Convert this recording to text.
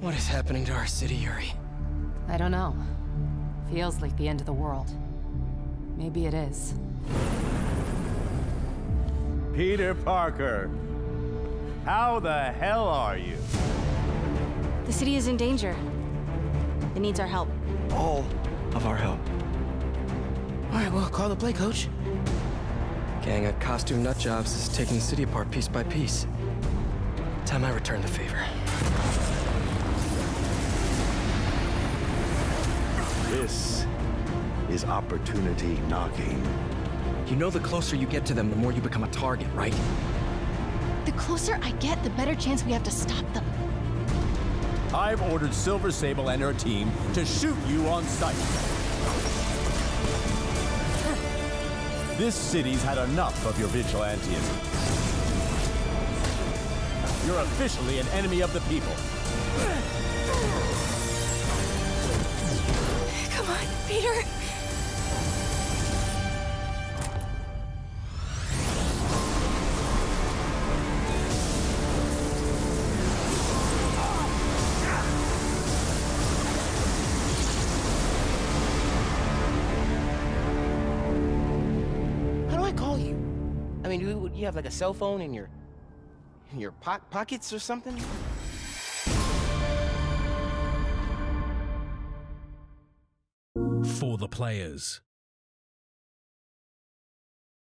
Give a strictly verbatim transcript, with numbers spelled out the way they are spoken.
What is happening to our city, Yuri? I don't know. Feels like the end of the world. Maybe it is. Peter Parker, how the hell are you? The city is in danger. It needs our help. All of our help. All right, well, call the play, coach. Gang of costume nutjobs is taking the city apart piece by piece. Time I return the favor. This is opportunity knocking. You know the closer you get to them, the more you become a target, right? The closer I get, the better chance we have to stop them. I've ordered Silver Sable and her team to shoot you on sight. This city's had enough of your vigilantism. You're officially an enemy of the people. Come on, Peter. How do I call you? I mean, you, you have like a cell phone in your in your po pockets or something? For the players.